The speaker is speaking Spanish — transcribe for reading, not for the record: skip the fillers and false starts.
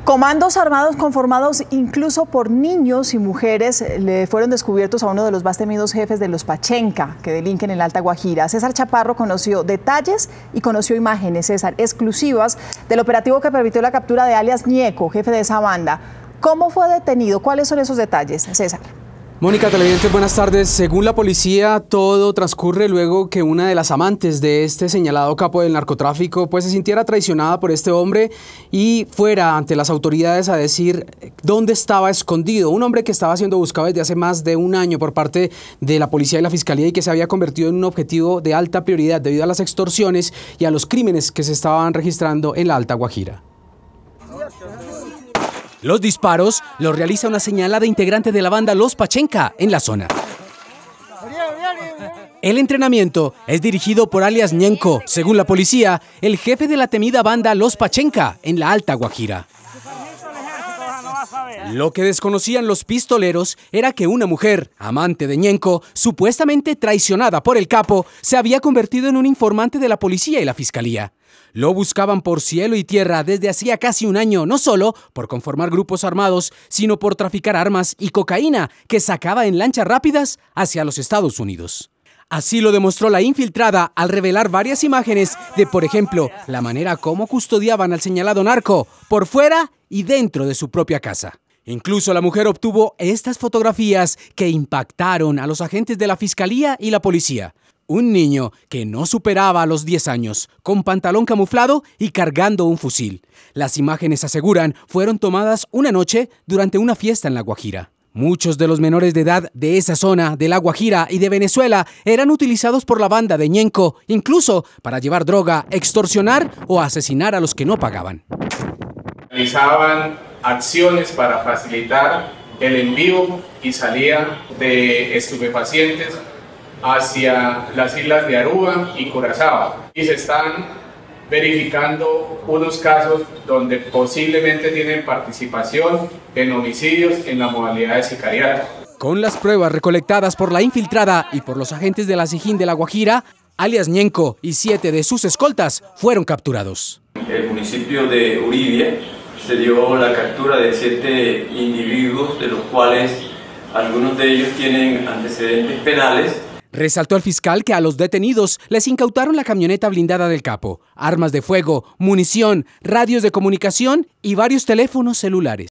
Comandos armados conformados incluso por niños y mujeres le fueron descubiertos a uno de los más temidos jefes de los Pachenca, que delinquen en la Alta Guajira. César Chaparro conoció detalles y conoció imágenes, César, exclusivas del operativo que permitió la captura de alias Ñeco, jefe de esa banda. ¿Cómo fue detenido? ¿Cuáles son esos detalles, César? Mónica, televidentes, buenas tardes. Según la policía, todo transcurre luego que una de las amantes de este señalado capo del narcotráfico pues se sintiera traicionada por este hombre y fuera ante las autoridades a decir dónde estaba escondido. Un hombre que estaba siendo buscado desde hace más de un año por parte de la policía y la fiscalía y que se había convertido en un objetivo de alta prioridad debido a las extorsiones y a los crímenes que se estaban registrando en la Alta Guajira. Los disparos los realiza una señalada integrante de la banda Los Pachenca en la zona. El entrenamiento es dirigido por alias Ñenco, según la policía, el jefe de la temida banda Los Pachenca en la Alta Guajira. Lo que desconocían los pistoleros era que una mujer, amante de Ñenco, supuestamente traicionada por el capo, se había convertido en un informante de la policía y la fiscalía. Lo buscaban por cielo y tierra desde hacía casi un año, no solo por conformar grupos armados, sino por traficar armas y cocaína que sacaba en lanchas rápidas hacia los Estados Unidos. Así lo demostró la infiltrada al revelar varias imágenes de, por ejemplo, la manera como custodiaban al señalado narco por fuera y dentro de su propia casa. Incluso la mujer obtuvo estas fotografías que impactaron a los agentes de la fiscalía y la policía. Un niño que no superaba a los 10 años, con pantalón camuflado y cargando un fusil. Las imágenes, aseguran, fueron tomadas una noche durante una fiesta en La Guajira. Muchos de los menores de edad de esa zona, de La Guajira y de Venezuela, eran utilizados por la banda de Ñenco, incluso para llevar droga, extorsionar o asesinar a los que no pagaban. Realizaban acciones para facilitar el envío y salida de estupefacientes hacia las islas de Aruba y Curazao. Y se están verificando unos casos donde posiblemente tienen participación en homicidios en la modalidad de sicariato. Con las pruebas recolectadas por la infiltrada y por los agentes de la SIJIN de La Guajira, alias Ñenco y 7 de sus escoltas fueron capturados. En el municipio de Uribia se dio la captura de 7 individuos, de los cuales algunos de ellos tienen antecedentes penales. Resaltó el fiscal que a los detenidos les incautaron la camioneta blindada del capo, armas de fuego, munición, radios de comunicación y varios teléfonos celulares.